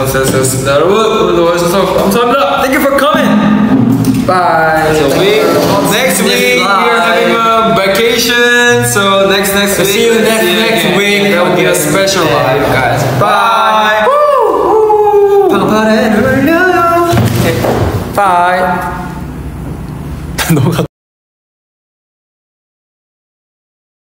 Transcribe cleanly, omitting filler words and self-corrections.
고생하셨습니다. 여러분 오늘도 와주셔서 감사합니다. Thank you for coming. Bye. So next week we are having a vacation. So next week. See you next week. That will be a special live, guys. Bye. 방파레를 울려요. Bye.